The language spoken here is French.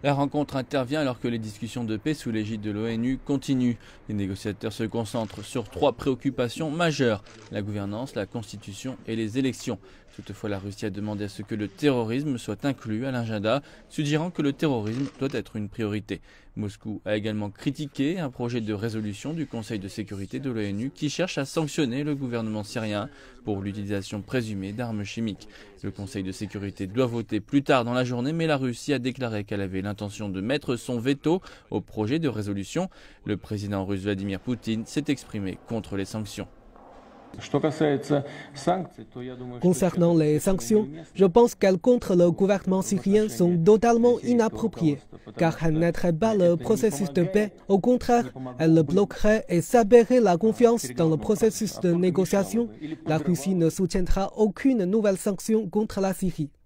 La rencontre intervient alors que les discussions de paix sous l'égide de l'ONU continuent. Les négociateurs se concentrent sur 3 préoccupations majeures: la gouvernance, la constitution et les élections. Toutefois, la Russie a demandé à ce que le terrorisme soit inclus à l'agenda, suggérant que le terrorisme doit être une priorité. Moscou a également critiqué un projet de résolution du Conseil de sécurité de l'ONU qui cherche à sanctionner le gouvernement syrien pour l'utilisation présumée d'armes chimiques. Le Conseil de sécurité doit voter plus tard dans la journée, mais la Russie a déclaré qu'elle avait l'intention de mettre son veto au projet de résolution. Le président russe Vladimir Poutine s'est exprimé contre les sanctions. Concernant les sanctions, je pense qu'elles contre le gouvernement syrien sont totalement inappropriées, car elles n'aideraient pas le processus de paix. Au contraire, elles le bloqueraient et saboteraient la confiance dans le processus de négociation. La Russie ne soutiendra aucune nouvelle sanction contre la Syrie.